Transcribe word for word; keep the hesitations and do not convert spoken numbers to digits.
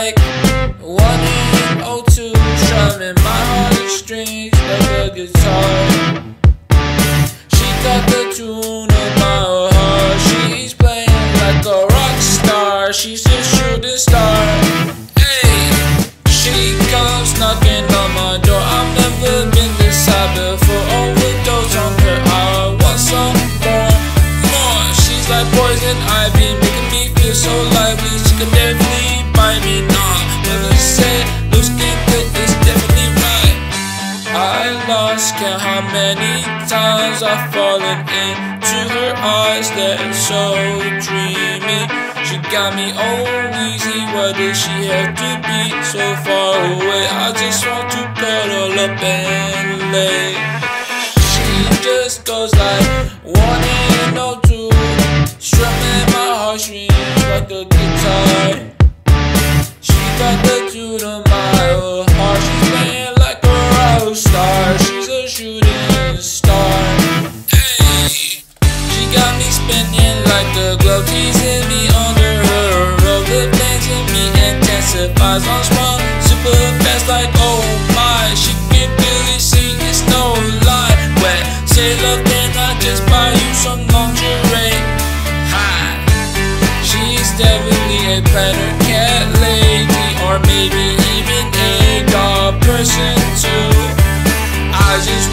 like one and oh two, strumming my heartstrings like a guitar. She got the tune of my heart. She's playing like a rock star. She's a shooting star. Hey, she comes knocking on my door. I've never been this high before. Overdose on her, I want some more, more. She's like poison ivy, making me feel so lively. She could definitely buy me, nah. Never said looks good, it's definitely right. I lost count how many times I've fallen into her eyes. They're so dreamy. She got me oh wheezy. Why does she have to be so far away? I just want to cuddle up and lay. She just goes like one and oh two, strumming my heartstrings like a guitar. She got the tune of my old heart. She's playing like a rockstar. She's a shooting star. Hey, she got me spinning like a glove, teasing me under her robe. The flames in me instensifies on sprung, super fast like oh my. She can really see, it's no lie. When say love, then I just buy you some lingerie. Hi, she's definitely a platter cat lady, or maybe even a dog person too. I just